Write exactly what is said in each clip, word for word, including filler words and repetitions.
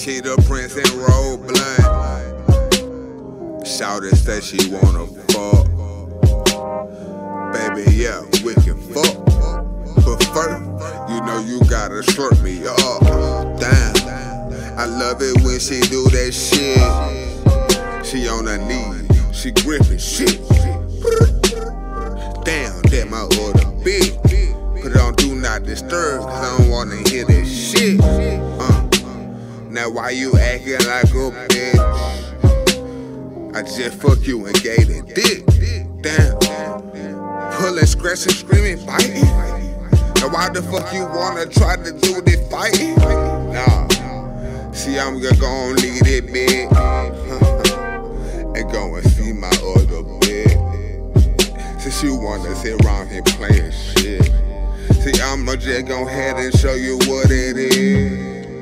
Cheetah Prince and Roll Blunt. Shawty said she wanna fuck. Baby, yeah, we can fuck. But first, you know you gotta slurp me up. Damn, I love it when she do that shit. She on her knees, she gripping shit. Damn, that my other bitch. Put it on do not disturb, cause I don't wanna hear that shit. Uh. Now why you acting like a bitch? I just fuck you and gave it dick. Damn. Pulling, scratching, screaming, fighting. Now why the fuck you wanna try to do this fighting? Nah. See, I'm gonna go and leave it big. And go and see my other bitch. Since you wanna sit around here playing shit. See, I'ma just go ahead and show you what it is.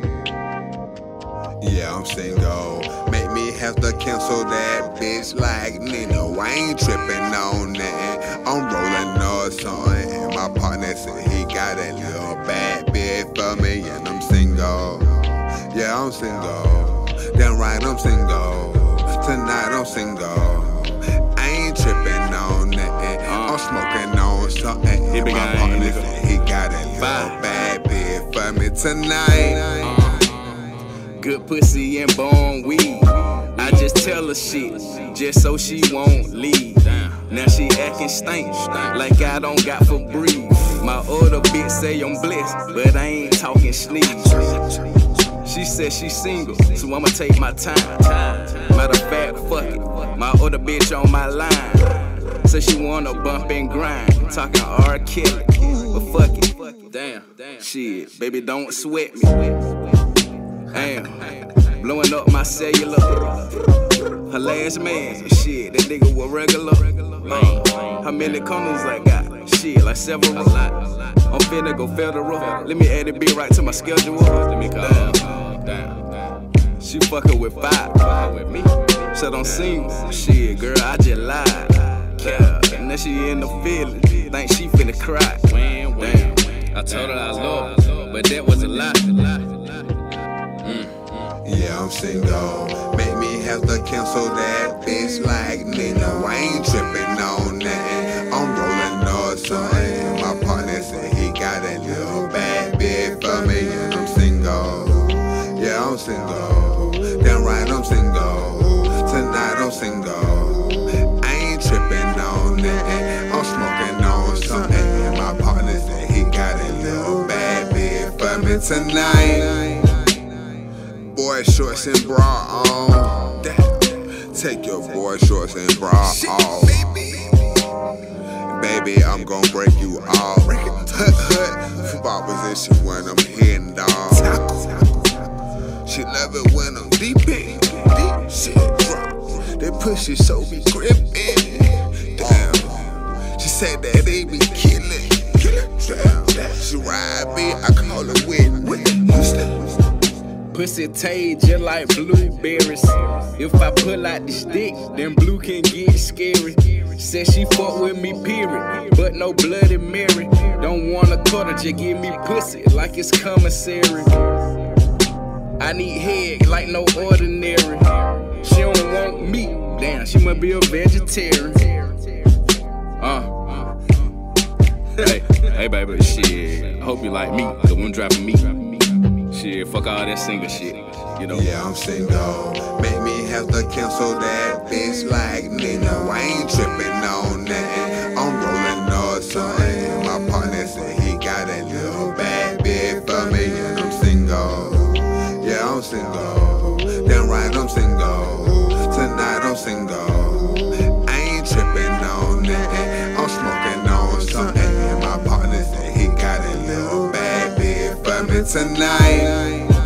Yeah, I'm single. Make me have to cancel that bitch like Nino. I ain't tripping on that. I'm rolling on something. And my partner said he got a little bad bitch for me. And I'm single. Yeah, I'm single. Damn right, I'm single. Tonight I'm single. I ain't tripping on that. I'm smoking on something. And my partner said he got a little bad bitch for me tonight. Good pussy and bone weed. I just tell her shit, just so she won't leave. Now she acting stank, like I don't got for breathe. My other bitch say I'm blessed, but I ain't talking sneeze. She said she single, so I'ma take my time. Matter of fact, fuck it, my other bitch on my line. Say she wanna bump and grind, talking R. Kelly, but fuck it. Damn, shit, baby, don't sweat me. Damn, blowing up my cellular. Her last man, shit, that nigga was regular. Man, how many condoms I got? Shit, like several. I'm finna go federal. Let me add a bit right to my schedule. Let me call. Damn, she fucking with five. Shut on single. Shit, girl, I just lied. Yeah, and now she in the feeling. Think she finna cry. Damn, I told her I love her, but that was a lie. Yeah, I'm single. Make me have to cancel that bitch like Nino. I ain't tripping on that. I'm rolling on something. My partner said he got a little bad bitch for me. And I'm single. Yeah, I'm single. Damn right, I'm single. Tonight I'm single. I ain't tripping on that. I'm smoking on something. And my partner said he got a little bad bitch for me tonight. Boy shorts and bra on. Damn. Take your boy shorts and bra off. Baby, I'm gon' break you off. Hut hut. Football position when I'm hitting dog. She love it when I'm deep in. Deep shit drop. That pussy so be gripping. Damn. She said that they be killing. Damn. She ride me, I call her with Houston. Pussy taste just like blueberries. If I pull out the stick, then blue can get scary. Said she fuck with me, period, but no Bloody Mary. Don't wanna cut her, just give me pussy like it's commissary. I need head like no ordinary. She don't want meat, damn, she must be a vegetarian. Uh, hey, hey baby, shit, I hope you like me, the one dropping meat. Shit, fuck all that single shit, you know. Yeah, I'm single. Make me have to cancel that bitch like Nino. I ain't tripping on that. I'm rolling on something. My partner said he got a little bad bitch for me. And I'm single. Yeah, I'm single. Damn right, I'm single. Tonight I'm single. I ain't tripping on that. I'm smoking on something. And my partner said he got a little bad bitch for me tonight.